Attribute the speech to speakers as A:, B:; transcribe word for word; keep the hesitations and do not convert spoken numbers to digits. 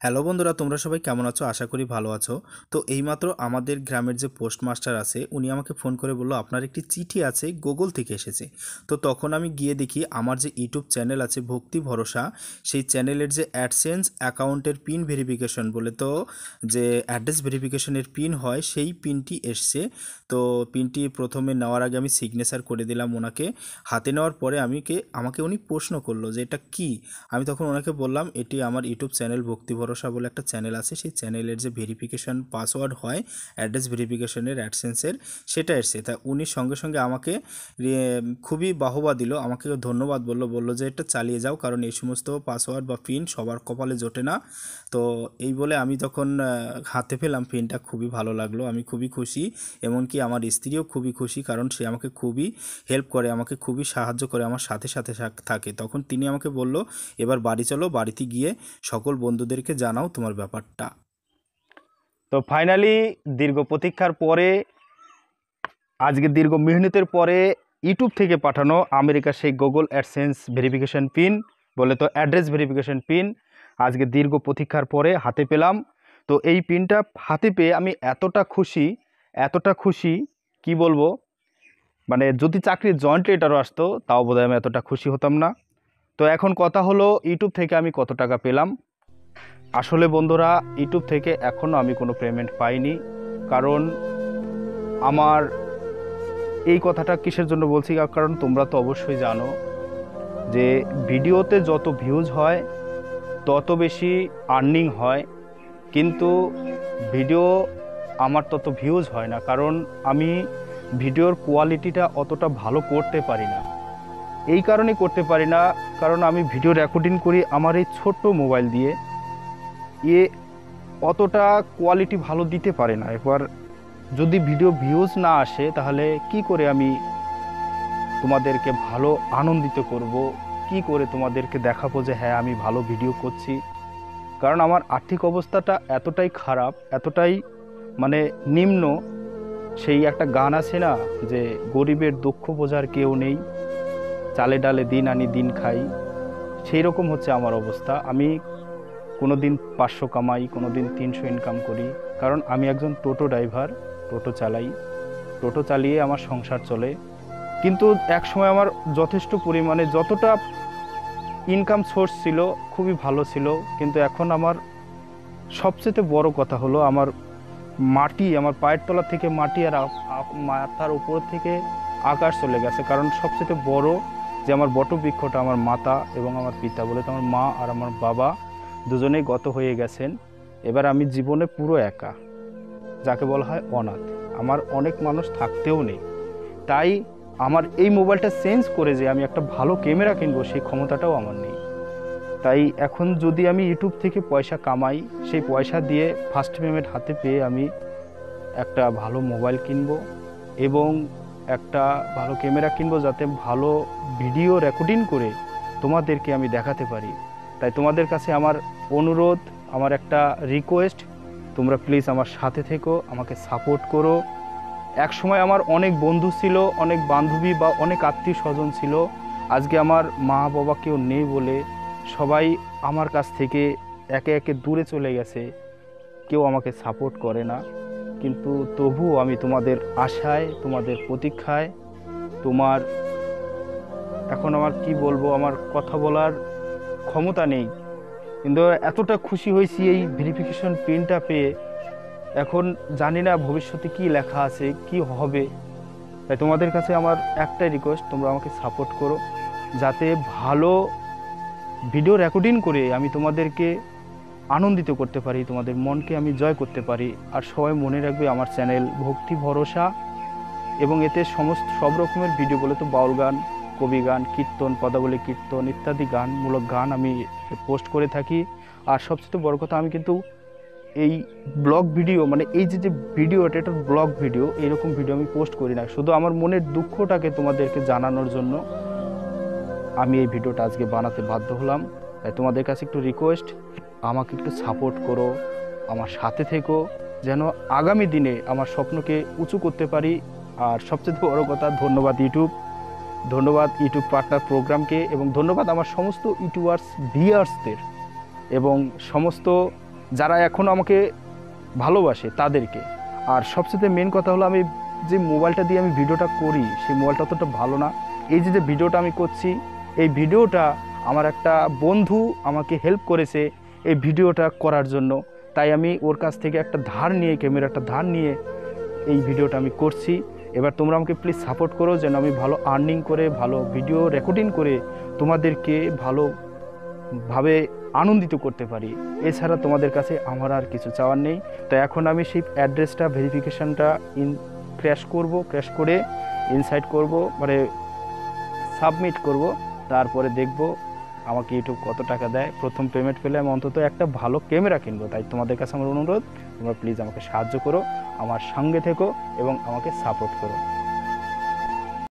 A: Hello বন্ধুরা, তোমরা সবাই কেমন আছো? আশা করি ভালো আছো। তো এইমাত্র আমাদের গ্রামের যে পোস্টমাস্টার আছে উনি আমাকে ফোন করে বললো আপনার একটি চিঠি আছে, গুগল থেকে এসেছে। তো তখন আমি গিয়ে দেখি আমার যে ইউটিউব চ্যানেল আছে ভক্তি ভরসা, সেই চ্যানেলের যে অ্যাডসেন্স অ্যাকাউন্টের পিন ভেরিফিকেশন বলে, তো যে অ্যাড্রেস ভেরিফিকেশনের পিন হয় সেই পিনটি এসছে। তো পিনটি প্রথমে নেওয়ার আগে আমি সিগনেচার করে দিলাম ওনাকে। হাতে নেওয়ার পরে আমি কে আমাকে উনি প্রশ্ন করলো যে এটা কি। আমি তখন ওনাকে বললাম এটি আমার ইউটিউব চ্যানেল ভক্তি ভরসা বলে একটা চ্যানেল আছে, সেই চ্যানেলের যে ভেরিফিকেশন পাসওয়ার্ড হয় অ্যাড্রেস ভেরিফিকেশনের অ্যাডসেন্সের, সেটা এসছে। তা উনি সঙ্গে সঙ্গে আমাকে খুবই বাহবা দিল, আমাকে ধন্যবাদ বললো, বললো যে এটা চালিয়ে যাও, কারণ এই সমস্ত পাসওয়ার্ড বা পিন সবার কপালে জোটে না। তো এই বলে আমি তখন হাতে পেলাম পিনটা, খুবই ভালো লাগলো, আমি খুবই খুশি। এমনকি আমার স্ত্রীও খুবই খুশি, কারণ সে আমাকে খুবই হেল্প করে, আমাকে খুবই সাহায্য করে, আমার সাথে সাথে থাকে। তখন তিনি আমাকে বলল এবার বাড়ি চলো, বাড়িতে গিয়ে সকল বন্ধুদেরকে জানাও তোমার ব্যাপারটা।
B: তো ফাইনালি দীর্ঘ প্রতীক্ষার পরে, আজকে দীর্ঘ মেহনতের পরে ইউটিউব থেকে পাঠানো আমেরিকার সেই গুগল অ্যাডসেন্স ভেরিফিকেশন পিন বলে, তো অ্যাড্রেস ভেরিফিকেশন পিন আজকে দীর্ঘ প্রতীক্ষার পরে হাতে পেলাম। তো এই পিনটা হাতে পেয়ে আমি এতটা খুশি, এতটা খুশি কি বলবো, মানে যদি চাকরির জয়েন্ট লেটারও আসতো তাও বোধহয় আমি এতটা খুশি হতাম না। তো এখন কথা হলো ইউটিউব থেকে আমি কত টাকা পেলাম। আসলে বন্ধুরা, ইউটিউব থেকে এখনও আমি কোনো পেমেন্ট পাইনি, কারণ আমার এই কথাটা কিসের জন্য বলছি, কারণ তোমরা তো অবশ্যই জানো যে ভিডিওতে যত ভিউজ হয় তত বেশি আর্নিং হয়, কিন্তু ভিডিও আমার তত ভিউজ হয় না, কারণ আমি ভিডিওর কোয়ালিটিটা অতটা ভালো করতে পারি না। এই কারণে করতে পারি না কারণ আমি ভিডিও রেকর্ডিং করি আমার এই ছোট্ট মোবাইল দিয়ে, এ অতটা কোয়ালিটি ভালো দিতে পারে না। এবার যদি ভিডিও ভিউজ না আসে তাহলে কি করে আমি তোমাদেরকে ভালো আনন্দিত করব, কি করে তোমাদেরকে দেখাবো যে হ্যাঁ আমি ভালো ভিডিও করছি। কারণ আমার আর্থিক অবস্থাটা এতটাই খারাপ, এতটাই মানে নিম্ন। সেই একটা গান আছে না যে গরিবের দুঃখ বোঝার কেউ নেই, চালে ডালে দিন আনি দিন খাই, সেই রকম হচ্ছে আমার অবস্থা। আমি কোনো দিন পাঁচশো কামাই, কোনো দিন তিনশো ইনকাম করি, কারণ আমি একজন টোটো ড্রাইভার, টোটো চালাই, টোটো চালিয়ে আমার সংসার চলে। কিন্তু এক সময় আমার যথেষ্ট পরিমাণে যতটা ইনকাম সোর্স ছিল খুবই ভালো ছিল, কিন্তু এখন আমার সবচেয়ে বড় কথা হলো আমার মাটি, আমার পায়ের তলা থেকে মাটি আর মাথার উপর থেকে আকাশ চলে গেছে। কারণ সবচেয়ে বড় যে আমার বটবৃক্ষটা আমার মাতা এবং আমার পিতা, বলে তো আমার মা আর আমার বাবা দুজনেই গত হয়ে গেছেন। এবার আমি জীবনে পুরো একা, যাকে বলা হয় অনাথ। আমার অনেক মানুষ থাকতেও নেই, তাই আমার এই মোবাইলটা চেঞ্জ করে যে আমি একটা ভালো ক্যামেরা কিনবো সেই ক্ষমতাটাও আমার নেই। তাই এখন যদি আমি ইউটিউব থেকে পয়সা কামাই, সেই পয়সা দিয়ে ফার্স্ট পেমেন্ট হাতে পেয়ে আমি একটা ভালো মোবাইল কিনবো এবং একটা ভালো ক্যামেরা কিনবো, যাতে ভালো ভিডিও রেকর্ডিং করে তোমাদেরকে আমি দেখাতে পারি। তাই তোমাদের কাছে আমার অনুরোধ, আমার একটা রিকোয়েস্ট, তোমরা প্লিজ আমার সাথে থেকো, আমাকে সাপোর্ট করো। এক সময় আমার অনেক বন্ধু ছিল, অনেক বান্ধবী বা অনেক আত্মীয় স্বজন ছিল, আজকে আমার মা বাবা কেউ নেই বলে সবাই আমার কাছ থেকে একে একে দূরে চলে গেছে, কেউ আমাকে সাপোর্ট করে না। কিন্তু তবুও আমি তোমাদের আশায়, তোমাদের প্রতীক্ষায়, তোমার এখন আমার কি বলবো, আমার কথা বলার ক্ষমতা নেই, কিন্তু এতটা খুশি হয়েছি এই ভেরিফিকেশন পিনটা পেয়ে। এখন জানি না ভবিষ্যতে কি লেখা আছে, কি হবে। তাই তোমাদের কাছে আমার একটাই রিকোয়েস্ট, তোমরা আমাকে সাপোর্ট করো, যাতে ভালো ভিডিও রেকর্ডিং করে আমি তোমাদেরকে আনন্দিত করতে পারি, তোমাদের মনকে আমি জয় করতে পারি। আর সবাই মনে রাখবে আমার চ্যানেল ভক্তি ভরসা, এবং এতে সমস্ত সব রকমের ভিডিও, বলে তো বাউল গান, কবি গান, কীর্তন, পদাবলী কীর্তন ইত্যাদি গানমূলক গান আমি পোস্ট করে থাকি। আর সবচেয়ে বড় কথা, আমি কিন্তু এই ব্লগ ভিডিও, মানে এই যে যে ভিডিওটা, এটা ব্লগ ভিডিও, এইরকম ভিডিও আমি পোস্ট করি না। শুধু আমার মনের দুঃখটাকে তোমাদেরকে জানানোর জন্য আমি এই ভিডিওটা আজকে বানাতে বাধ্য হলাম। তাই তোমাদের কাছে একটু রিকোয়েস্ট, আমাকে একটু সাপোর্ট করো, আমার সাথে থেকো, যেন আগামী দিনে আমার স্বপ্নকে উঁচু করতে পারি। আর সবচেয়ে বড় কথা, ধন্যবাদ ইউটিউব, ধন্যবাদ ইউটিউব পার্টনার প্রোগ্রামকে, এবং ধন্যবাদ আমার সমস্ত ইউটিউবার্স ভিউয়ার্সদের এবং সমস্ত যারা এখনও আমাকে ভালোবাসে তাদেরকে। আর সবচেয়ে মেন কথা হলো, আমি যে মোবাইলটা দিয়ে আমি ভিডিওটা করি সেই মোবাইলটা অতটা ভালো না। এই যে যে ভিডিওটা আমি করছি, এই ভিডিওটা আমার একটা বন্ধু আমাকে হেল্প করেছে এই ভিডিওটা করার জন্য, তাই আমি ওর কাছ থেকে একটা ধার নিয়ে, ক্যামেরাটা ধার নিয়ে এই ভিডিওটা আমি করছি। এবার তোমরা আমাকে প্লিজ সাপোর্ট করো যেন আমি ভালো আর্নিং করে, ভালো ভিডিও রেকর্ডিং করে তোমাদেরকে ভালোভাবে আনন্দিত করতে পারি। এছাড়া তোমাদের কাছে আমার আর কিছু চাওয়ার নেই। তো এখন আমি সেই অ্যাড্রেসটা ভেরিফিকেশানটা ইন ক্র্যাশ করব, ক্র্যাশ করে ইনসাইড করব, মানে সাবমিট করব। তারপরে দেখব আমাকে ইউটিউব কত টাকা দেয়। প্রথম পেমেন্ট পেলে আমি অন্তত একটা ভালো ক্যামেরা কিনবো। তাই তোমাদের কাছে আমার অনুরোধ, তোমরা প্লিজ আমাকে সাহায্য করো, আমার সঙ্গে থেকো এবং আমাকে সাপোর্ট করো।